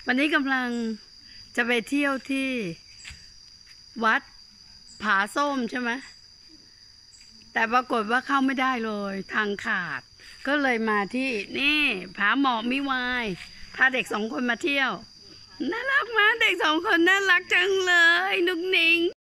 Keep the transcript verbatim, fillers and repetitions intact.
วันนี้กำลังจะไปเที่ยวที่วัดผาส้มใช่ไหมแต่ปรากฏว่าเข้าไม่ได้เลยทางขาดก็เลยมาที่นี่ผาหมอกมิวายพาเด็กสองคนมาเที่ยวน่ารักมากเด็กสองคนน่ารักจังเลยนุกนิง